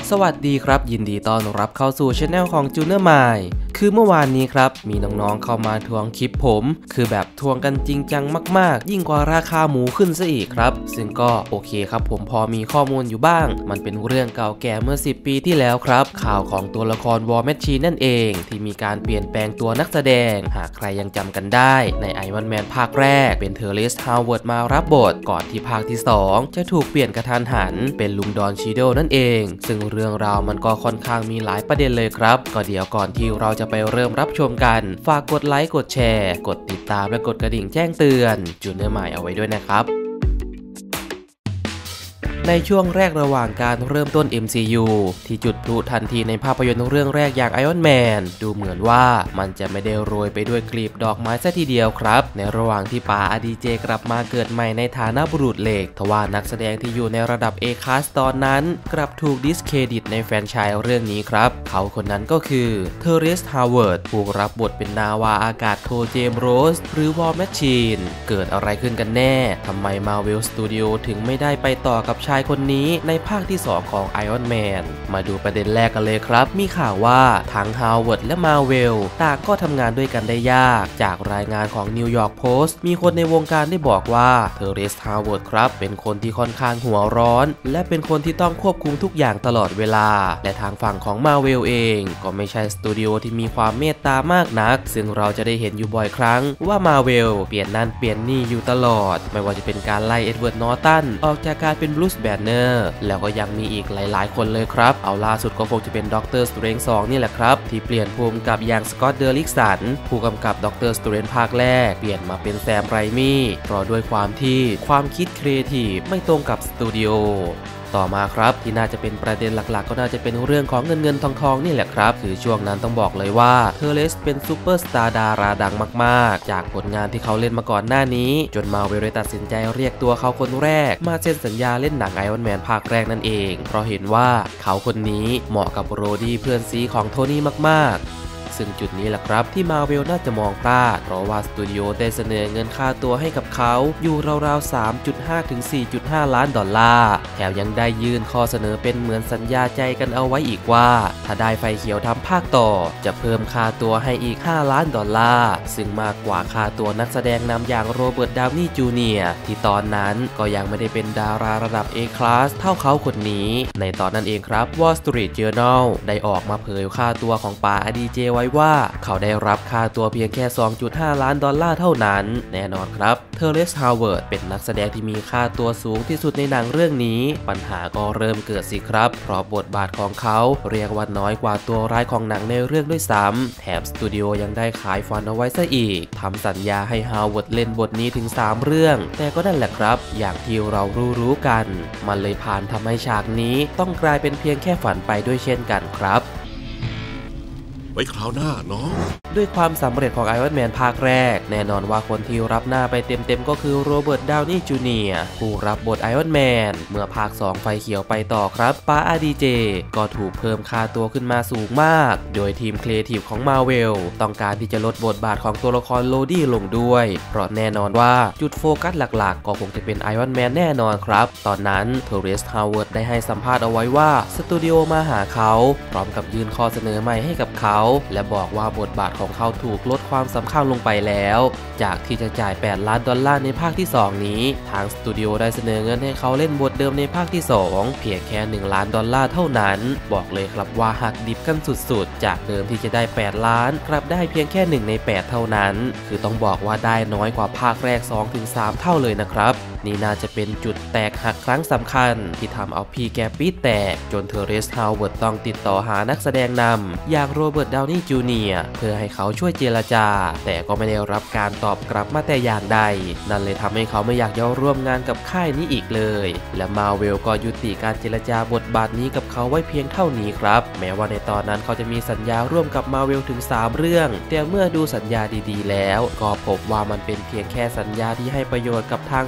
สวัสดีครับยินดีต้อนรับเข้าสู่ช anel ของ Juner Mind คือเมื่อวานนี้ครับมีน้องๆเข้ามาทวงคลิปผมคือแบบทวงกันจริงจังมากๆยิ่งกว่าราคาหมูขึ้นซะอีกครับซึ่งก็โอเคครับผมพอมีข้อมูลอยู่บ้างมันเป็นเรื่องเก่าแก่เมื่อ10 ปีที่แล้วครับข่าวของตัวละคร War Machine นั่นเองที่มีการเปลี่ยนแปลงตัวนักแสดงหากใครยังจำกันได้ใน Iron Man ภาคแรกเป็นเทอริส ฮาวเวิร์ดมารับบทก่อนที่ภาคที่2จะถูกเปลี่ยนกระทันหันเป็นลุงดอนชีโดนั่นเองซึ่งเรื่องราวมันก็ค่อนข้างมีหลายประเด็นเลยครับก็เดี๋ยวก่อนที่เราจะไปเริ่มรับชมกันฝากกดไลค์กดแชร์กดติดตามและกดกระดิ่งแจ้งเตือนจูเนอร์มายเอาไว้ด้วยนะครับในช่วงแรกระหว่างการเริ่มต้น MCU ที่จุดพลุทันทีในภาพยนตร์เรื่องแรกอย่าง Iron Man ดูเหมือนว่ามันจะไม่ได้โรยไปด้วยกลีบดอกไม้ซะทีเดียวครับในระหว่างที่ป๋า RDJ กลับมาเกิดใหม่ในฐานะบุรุษเหล็กทว่านักแสดงที่อยู่ในระดับ A-Class ตอนนั้นกลับถูกดิสเครดิตในแฟรนไชส์เรื่องนี้ครับเขาคนนั้นก็คือเทอริส ฮาวเวิร์ดผู้รับบทเป็นนาวาอากาศโทเจมส์โรสหรือ War Machine เกิดอะไรขึ้นกันแน่ทำไม Marvel Studio ถึงไม่ได้ไปต่อกับชายคนนี้ในภาคที่2ของ Iron Man มาดูประเด็นแรกกันเลยครับมีข่าวว่าทั้ง Howard และ Marvel ต่างก็ทำงานด้วยกันได้ยากจากรายงานของ New York Post มีคนในวงการได้บอกว่าเทอริส ฮาวเวิร์ดครับเป็นคนที่ค่อนข้างหัวร้อนและเป็นคนที่ต้องควบคุมทุกอย่างตลอดเวลาและทางฝั่งของ Marvel เองก็ไม่ใช่สตูดิโอที่มีความเมตตามากนักซึ่งเราจะได้เห็นอยู่บ่อยครั้งว่า Marvel เปลี่ยนนั่นเปลี่ยนนี่อยู่ตลอดไม่ว่าจะเป็นการไล่เอ็ดเวิร์ด นอร์ตันออกจากการเป็นบรูซ แบนเนอร์แล้วก็ยังมีอีกหลายๆคนเลยครับเอาล่าสุดก็คงจะเป็นด็อกเตอร์สเตรนจ์ 2นี่แหละครับที่เปลี่ยนภูมิกับอย่างสกอตต์ เดอริกสันผู้กำกับด็อกเตอร์สเตรนจ์ภาคแรกเปลี่ยนมาเป็นแซม ไรมี่เพราะด้วยความที่ความคิดครีเอทีฟไม่ตรงกับสตูดิโอต่อมาครับที่น่าจะเป็นประเด็นหลักๆก็น่าจะเป็นเรื่องของเงินทองนี่แหละครับคือช่วงนั้นต้องบอกเลยว่าเทอริสเป็นซูเปอร์สตาร์ดาราดังมากๆจากผลงานที่เขาเล่นมาก่อนหน้านี้จนมาเวลตัดสินใจเรียกตัวเขาคนแรกมาเซ็นสัญญาเล่นหนัง Iron Man ภาคแรกนั่นเองเพราะเห็นว่าเขาคนนี้เหมาะกับโรดี้เพื่อนซีของโทนี่มากๆซึ่งจุดนี้แหละครับที่มาเวลน่าจะมองพลาดเพราะว่าสตูดิโอได้เสนอเงินค่าตัวให้กับเขาอยู่ราวๆ 3.5 ถึง 4.5 ล้านดอลลาร์แถมยังได้ยื่นข้อเสนอเป็นเหมือนสัญญาใจกันเอาไว้อีกว่าถ้าได้ไฟเขียวทำภาคต่อจะเพิ่มค่าตัวให้อีก5 ล้านดอลลาร์ซึ่งมากกว่าค่าตัวนักแสดงนำอย่างโรเบิร์ต ดาวนี่ จูเนียร์ที่ตอนนั้นก็ยังไม่ได้เป็นดาราระดับ A-Class เท่าเขาคนนี้ในตอนนั้นเองครับ Wall Street Journal ได้ออกมาเผยค่าตัวของป๋า RDJ ไว้ว่าเขาได้รับค่าตัวเพียงแค่ 2.5 ล้านดอลลาร์เท่านั้นแน่นอนครับเทอริส ฮาวเวิร์ดเป็นนักแสดงที่มีค่าตัวสูงที่สุดในหนังเรื่องนี้ปัญหาก็เริ่มเกิดสิครับเพราะบทบาทของเขาเรียกว่าน้อยกว่าตัวร้ายของหนังในเรื่องด้วยซ้ำแถมสตูดิโอยังได้ขายฝันเอาไว้ซะอีกทำสัญญาให้ฮาวเวิร์ดเล่นบทนี้ถึง3เรื่องแต่ก็นั่นแหละครับอย่างที่เรารู้กันมันเลยผ่านทำให้ฉากนี้ต้องกลายเป็นเพียงแค่ฝันไปด้วยเช่นกันครับไว้คราวหน้าน้องด้วยความสำเร็จของ Iron Man ภาคแรกแน่นอนว่าคนที่รับหน้าไปเต็มๆก็คือโรเบิร์ต ดาวนี่ จูเนียร์ผู้รับบท Iron Man เมื่อภาค2ไฟเขียวไปต่อครับป๋า RDJ ก็ถูกเพิ่มค่าตัวขึ้นมาสูงมากโดยทีมครีเอทีฟของ Marvel ต้องการที่จะลดบทบาทของตัวละครโรดี้ลงด้วยเพราะแน่นอนว่าจุดโฟกัสหลักๆก็คงจะเป็น Iron Man แน่นอนครับตอนนั้นเทอริส ฮาวเวิร์ดได้ให้สัมภาษณ์เอาไว้ว่าสตูดิโอมาหาเขาพร้อมกับยื่นข้อเสนอใหม่ให้กับเขาและบอกว่าบทบาทของเขาถูกลดความสำคัญลงไปแล้วจากที่จะจ่าย8 ล้านดอลลาร์ในภาคที่2นี้ทางสตูดิโอได้เสนอเงินให้เขาเล่นบทเดิมในภาคที่2เพียงแค่1 ล้านดอลลาร์เท่านั้นบอกเลยครับว่าหักดิบกันสุดๆจากเดิมที่จะได้8 ล้านกลับได้เพียงแค่1 ใน 8เท่านั้นคือต้องบอกว่าได้น้อยกว่าภาคแรก 2-3 เท่าเลยนะครับนี่น่าจะเป็นจุดแตกหักครั้งสำคัญที่ทำเอาพี่แกปี๊ดแตกจนเทอริส ฮาวเวิร์ดต้องติดต่อหานักแสดงนำอย่างโรเบิร์ต ดาวนี่ จูเนียร์เพื่อให้เขาช่วยเจรจาแต่ก็ไม่ได้รับการตอบกลับมาแต่อย่างใดนั่นเลยทำให้เขาไม่อยากจะร่วมงานกับค่ายนี้อีกเลยและมาเวลก็ยุติการเจรจาบทบาทนี้กับเขาไว้เพียงเท่านี้ครับแม้ว่าในตอนนั้นเขาจะมีสัญญาร่วมกับมาเวลถึง3 เรื่องแต่เมื่อดูสัญญาดีๆแล้วก็พบว่ามันเป็นเพียงแค่สัญญาที่ให้ประโยชน์กับทางสตูดิโอ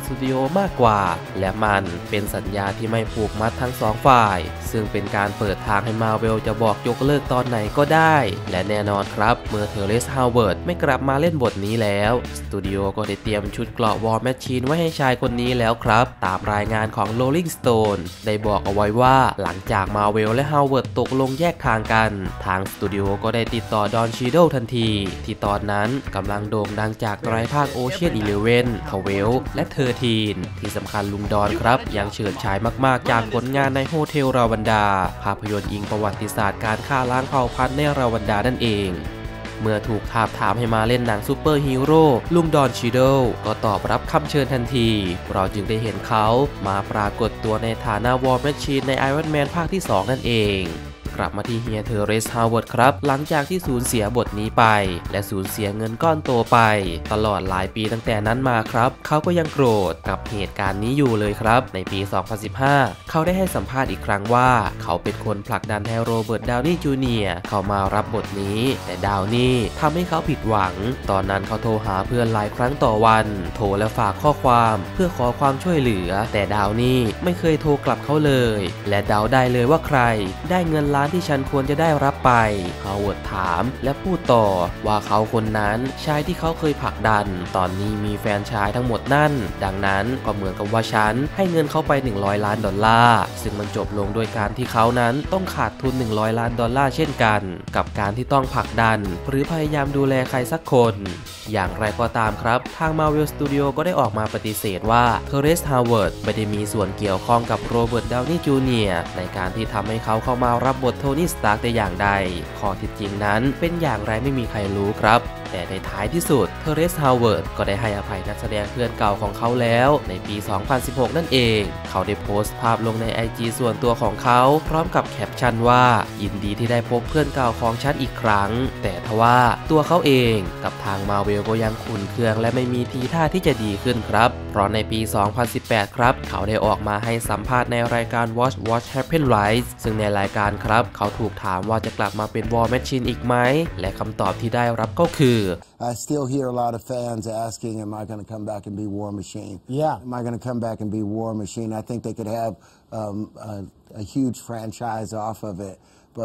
มากกว่าและมันเป็นสัญญาที่ไม่ผูกมัดทั้งสองฝ่ายซึ่งเป็นการเปิดทางให้มาเวลจะบอกยกเลิกตอนไหนก็ได้และแน่นอนครับเมื่อเทเรซ ฮาวเวิร์ดไม่กลับมาเล่นบทนี้แล้วสตูดิโอก็ได้เตรียมชุดเกราะวอร์แมชชีนไว้ให้ชายคนนี้แล้วครับตามรายงานของ Rolling Stone ได้บอกเอาไว้ว่าหลังจากมาเวลและฮาวเวิร์ดตกลงแยกทางกันทางสตูดิโอก็ได้ติดต่อดอนชีโดทันทีที่ตอนนั้นกำลังโด่งดังจากไตรภาคโอเชียน11 12 และ13ที่สำคัญลุงดอนครับยังเฉิดฉายมากๆจากผลงานในโฮเทลราวันดาภาพยนตร์อิงประวัติศาสตร์การฆ่าล้างเผ่าพันธุ์ในราวันดานั่นเองเมื่อถูกทาบทามให้มาเล่นหนังซูเปอร์ฮีโร่ลุงดอนชิโดก็ตอบรับคำเชิญทันทีเราจึงได้เห็นเขามาปรากฏตัวในฐานะวอร์แมชชีนในไอรอนแมนภาคที่ 2 นั่นเองกลับมาที่เฮียเทเรซ ฮาวเวิร์ดครับหลังจากที่สูญเสียบทนี้ไปและสูญเสียเงินก้อนโตไปตลอดหลายปีตั้งแต่นั้นมาครับเขาก็ยังโกรธกับเหตุการณ์นี้อยู่เลยครับในปี 2015 เขาได้ให้สัมภาษณ์อีกครั้งว่าเขาเป็นคนผลักดันให้โรเบิร์ต ดาวนี่ จูเนียร์เข้ามารับบทนี้แต่ดาวนี่ทำให้เขาผิดหวังตอนนั้นเขาโทรหาเพื่อนหลายครั้งต่อวันโทรและฝากข้อความเพื่อขอความช่วยเหลือแต่ดาวนี่ไม่เคยโทรกลับเขาเลยและเดาได้เลยว่าใครได้เงินล้านที่ฉันควรจะได้รับไปฮาวเวิร์ดถามและพูดต่อว่าเขาคนนั้นชายที่เขาเคยผลักดันตอนนี้มีแฟนชายทั้งหมดนั่นดังนั้นก็เหมือนกับว่าฉันให้เงินเขาไป$100 ล้านซึ่งมันจบลงโดยการที่เขานั้นต้องขาดทุน$100 ล้านเช่นกันกับการที่ต้องผลักดันหรือพยายามดูแลใครสักคนอย่างไรก็ตามครับทาง Marvel Studio ก็ได้ออกมาปฏิเสธว่าเทเรซ ฮาวเวิร์ดไม่ได้มีส่วนเกี่ยวข้องกับโรเบิร์ต ดาวนี่ จูเนียร์ในการที่ทำให้เขาเข้ามารับบทโทนี่ สตาร์กแต่อย่างใดข้อเท็จจริงนั้นเป็นอย่างไรไม่มีใครรู้ครับแต่ในท้ายที่สุดเทเรซ ฮาวเวิร์ดก็ได้ให้อภัยนักแสดงเพื่อนเก่าของเขาแล้วในปี 2016 นั่นเองเขาได้โพสต์ภาพลงใน IG ส่วนตัวของเขาพร้อมกับแคปชั่นว่ายินดีที่ได้พบเพื่อนเก่าของฉันอีกครั้งแต่ทว่าตัวเขาเองกับทางมาเวลก็ยังขุ่นเคืองและไม่มีทีท่าที่จะดีขึ้นครับเพราะในปี 2018 ครับเขาได้ออกมาให้สัมภาษณ์ในรายการ Watch Happen Rise ซึ่งในรายการครับเขาถูกถามว่าจะกลับมาเป็นวอร์แมชชีนอีกไหมและคำตอบที่ได้รับก็คือ I still hear a lot of fans asking, am I going to come back and be War Machine? Yeah. Am I going to come back and be War Machine? I think they could have a huge franchise off of it, but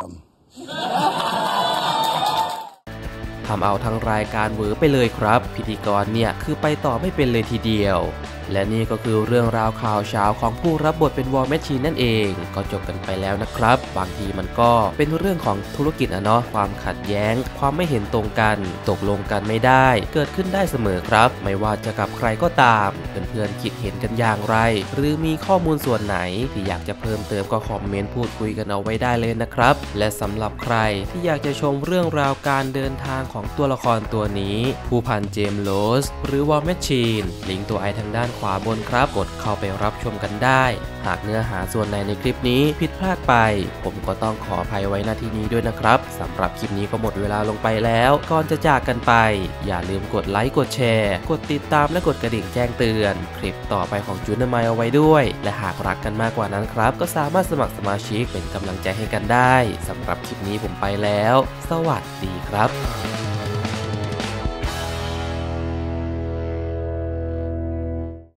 ทำเอาทั้งรายการเวอร์ไปเลยครับพิธีกรเนี่ยคือไปต่อไม่เป็นเลยทีเดียวและนี่ก็คือเรื่องราวข่าวเช้าของผู้รับบทเป็นวอร์แมชชีนนั่นเองก็จบกันไปแล้วนะครับบางทีมันก็เป็นเรื่องของธุรกิจเนาะความขัดแย้งความไม่เห็นตรงกันตกลงกันไม่ได้เกิดขึ้นได้เสมอครับไม่ว่าจะกับใครก็ตามเพื่อนๆคิดเห็นกันอย่างไรหรือมีข้อมูลส่วนไหนที่อยากจะเพิ่มเติมก็คอมเมนต์พูดคุยกันเอาไว้ได้เลยนะครับและสำหรับใครที่อยากจะชมเรื่องราวการเดินทางของตัวละครตัวนี้ผู้พันเจมส์โรสหรือวอร์แมชชีนลิงก์ตัวไอทางด้านขวาบนครับกดเข้าไปรับชมกันได้หากเนื้อหาส่วนไหนในคลิปนี้ผิดพลาดไปผมก็ต้องขออภัยไว้ณที่นี้ด้วยนะครับสำหรับคลิปนี้ก็หมดเวลาลงไปแล้วก่อนจะจากกันไปอย่าลืมกดไลค์กดแชร์กดติดตามและกดกระดิ่งแจ้งเตือนคลิปต่อไปของจูนมายเอาไว้ด้วยและหากรักกันมากกว่านั้นครับก็สามารถสมัครสมาชิกเป็นกำลังใจให้กันได้สำหรับคลิปนี้ผมไปแล้วสวัสดีครับ